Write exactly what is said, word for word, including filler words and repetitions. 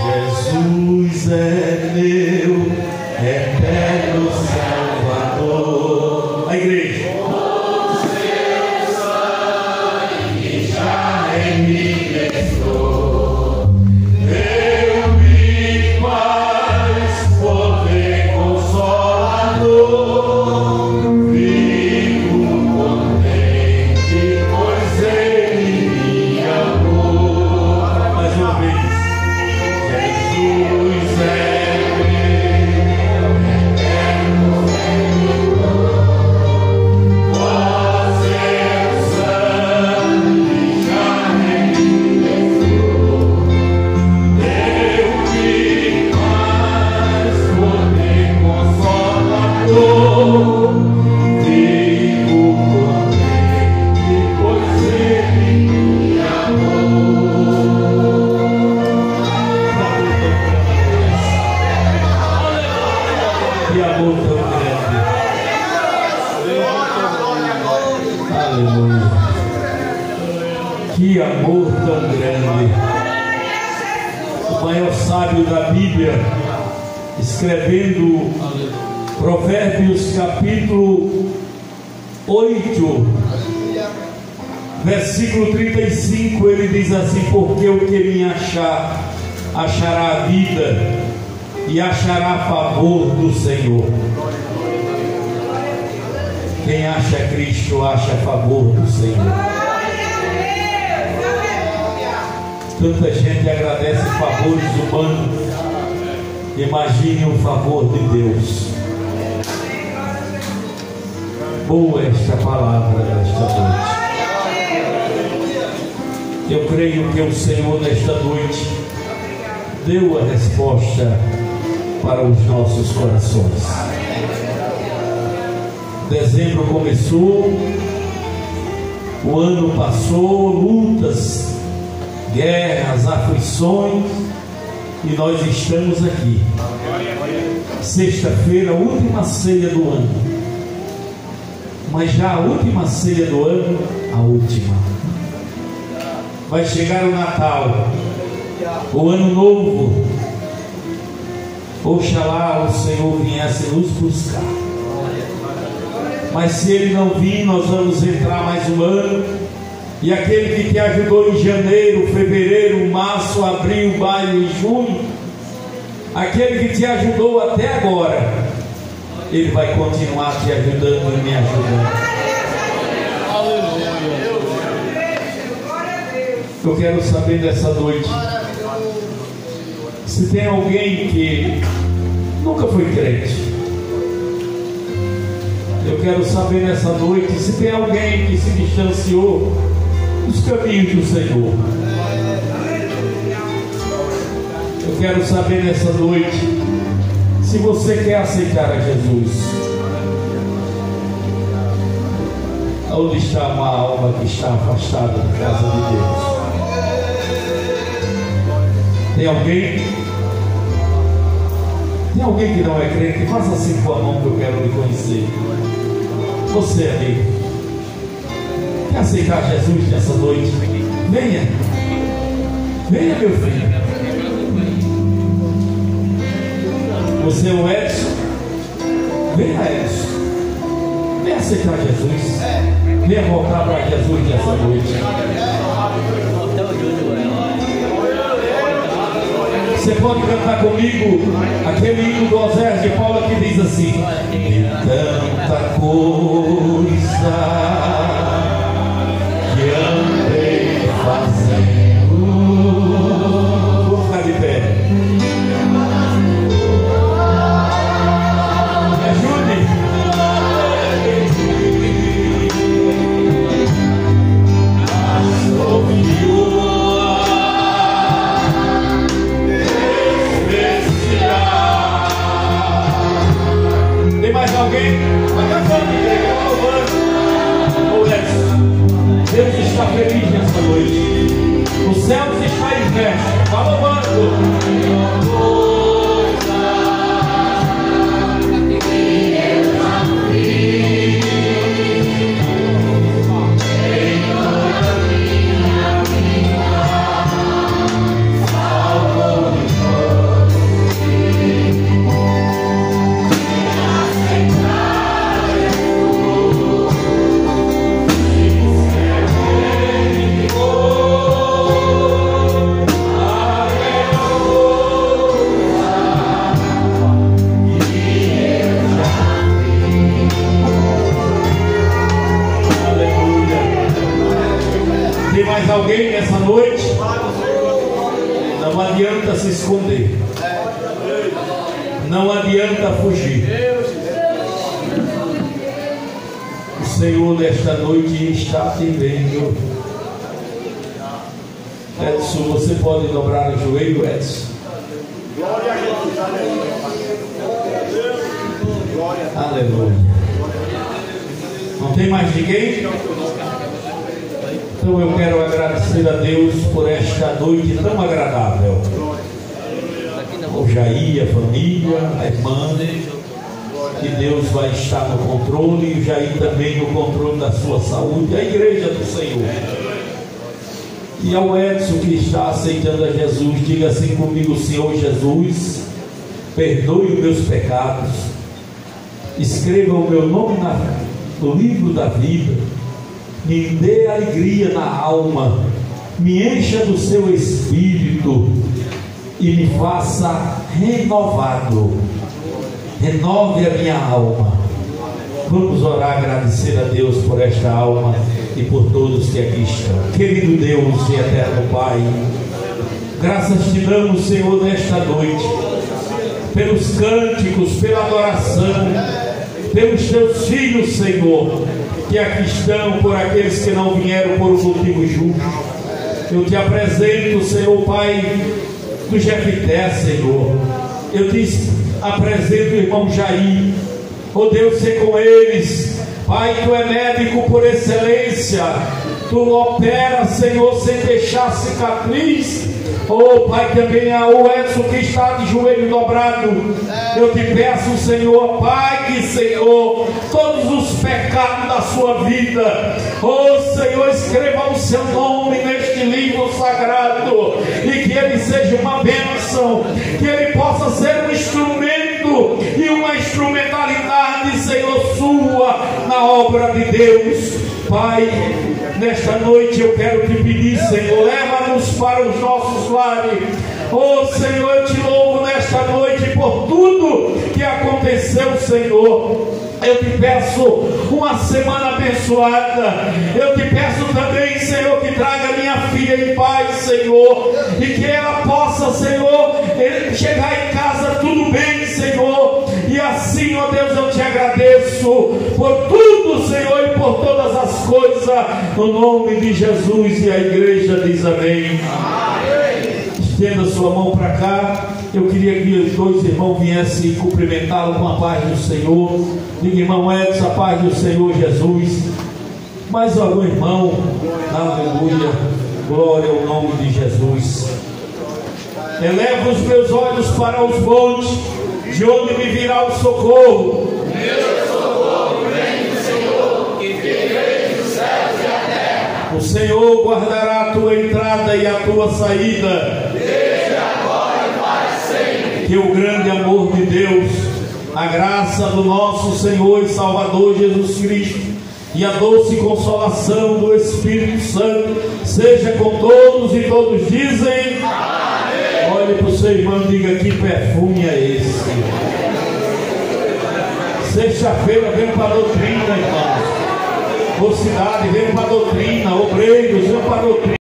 Jesus é meu eterno Salvador. A igreja. Que amor tão grande. O maior sábio da Bíblia, escrevendo Provérbios capítulo oito, versículo trinta e cinco, ele diz assim: porque o que me achar, achará a vida e achará favor do Senhor. Quem acha Cristo, acha favor do Senhor. Tanta gente agradece favores humanos. Imagine o favor de Deus. Boa esta palavra nesta noite. Eu creio que o Senhor nesta noite deu a resposta para os nossos corações. Dezembro começou, o ano passou, lutas, guerras, aflições, e nós estamos aqui. Sexta-feira, última ceia do ano. Mas já a última ceia do ano, a última. Vai chegar o Natal, o Ano Novo. Oxalá o Senhor viesse nos buscar. Mas se Ele não vir, nós vamos entrar mais um ano. E aquele que te ajudou em janeiro, fevereiro, março, abril, maio e junho, aquele que te ajudou até agora, Ele vai continuar te ajudando e me ajudando. Eu quero saber dessa noite, se tem alguém que nunca foi crente. Eu quero saber nessa noite se tem alguém que se distanciou dos caminhos do Senhor. Eu quero saber nessa noite se você quer aceitar a Jesus. Onde está uma alma que está afastada da casa de Deus? Tem alguém? Tem alguém que não é crente? Faça assim com a mão que eu quero lhe conhecer. Você, amigo, quer aceitar Jesus nessa noite? Venha. Venha, meu filho. Você é o Edson? Venha, Edson. Venha aceitar Jesus. Venha voltar para Jesus nessa noite. Você pode cantar comigo aquele hino do Oséias de Paula que diz assim: e tanta coisa que andei fazendo. Vou ficar de pé. Me ajude. Tem mais alguém? Vai cantando, vai louvando. Deus está feliz nessa noite. O céu está em festa. Vai louvando. Oh, Não adianta se esconder. Não adianta fugir. O Senhor nesta noite está te vendo. Edson, você pode dobrar o joelho, Edson? Glória a Jesus, aleluia. Aleluia. Não tem mais ninguém? Então eu quero agradecer a Deus por esta noite tão agradável. O Jair, a família, a irmã, que Deus vai estar no controle, e o Jair também no controle da sua saúde, a igreja do Senhor. E ao Edson que está aceitando a Jesus, diga assim comigo: Senhor Jesus, perdoe os meus pecados, escreva o meu nome na, no livro da vida, me dê alegria na alma, me encha do seu Espírito e me faça renovado, renove a minha alma. Vamos orar, agradecer a Deus por esta alma e por todos que aqui estão. Querido Deus e eterno Pai, graças te damos, Senhor, nesta noite, pelos cânticos, pela adoração, pelos teus filhos, Senhor, que aqui estão, por aqueles que não vieram por um motivo justo. Eu te apresento, Senhor Pai, do Jefité, Senhor. Eu te apresento o irmão Jair. Oh Deus, se com eles, Pai, tu é médico por excelência, tu opera, Senhor, sem deixar cicatriz. Oh Pai, também há o Edson que está de joelho dobrado. Eu te peço, Senhor, Pai, que Senhor, todos os pecados da sua vida, oh Senhor, escreva o seu nome neste livro sagrado, e que ele seja uma bênção, que ele possa ser um instrumento e uma instrumentalidade, Senhor, sua na obra de Deus. Pai, nesta noite eu quero te pedir, Senhor, leva-nos para os nossos lares. Oh Senhor, eu te louvo nesta noite por tudo que aconteceu, Senhor. Eu te peço uma semana abençoada. Eu te peço também, Senhor, que traga minha filha em paz, Senhor, e que ela possa, Senhor, chegar em casa tudo bem, Senhor. E assim, ó Deus, eu te agradeço por tudo, Senhor, e por todas as coisas, no nome de Jesus. E a igreja diz amém. Estenda sua mão para cá. Eu queria que os dois irmãos viessem cumprimentá-lo com a paz do Senhor. Diga, irmão Edson, a paz do Senhor Jesus. Mais algum irmão? Aleluia. Glória ao nome de Jesus. Elevo os meus olhos para os montes, de onde me virá o socorro. Meu socorro vem do Senhor, que fez os céus e a terra. O Senhor guardará a tua entrada e a tua saída, desde agora e para sempre. Que o grande amor de Deus, a graça do nosso Senhor e Salvador Jesus Cristo e a doce consolação do Espírito Santo seja com todos, e todos dizem amém. Olhe para o seu irmão e diga: que perfume é esse? Sexta-feira vem para a doutrina, irmãos. Mocidade, vem para a doutrina. Obreiros, vem para a doutrina.